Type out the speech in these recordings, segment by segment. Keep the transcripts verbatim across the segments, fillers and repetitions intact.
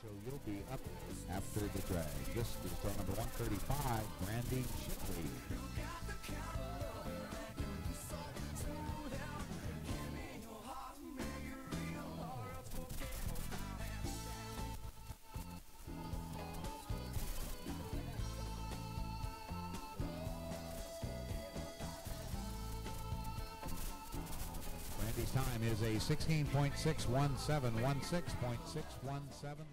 So you'll be up after the drag. This is still number one thirty-five, Brandi, Shipley. Brandi's time is a sixteen point six one seven, sixteen point six one seven.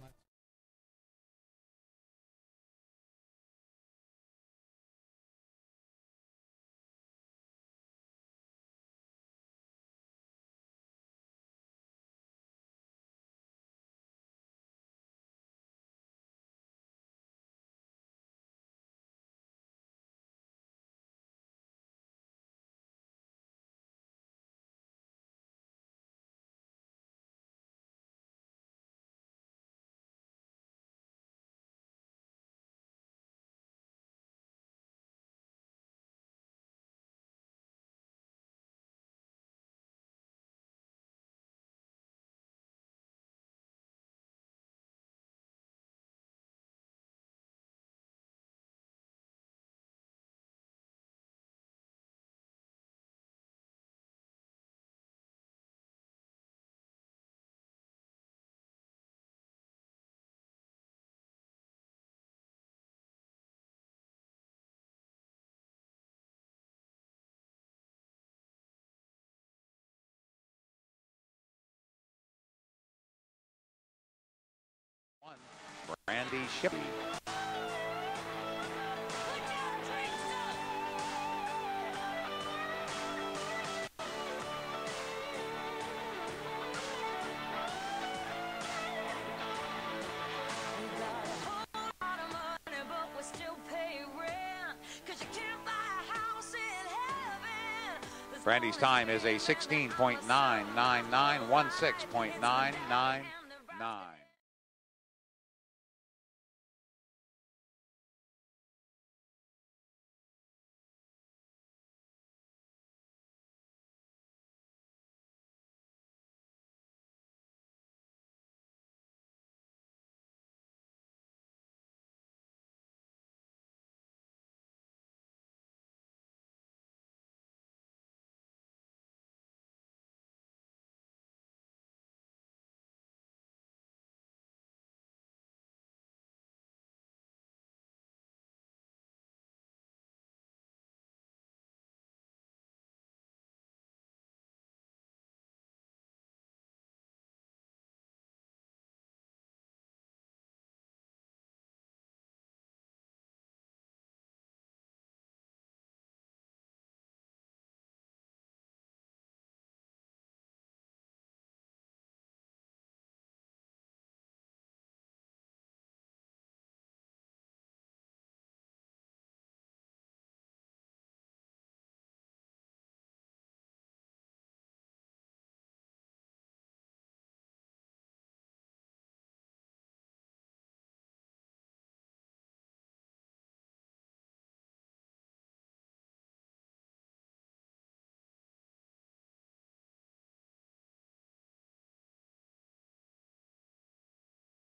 Brandi, Shipley. Brandi's time is a sixteen point nine nine nine, sixteen point nine nine nine.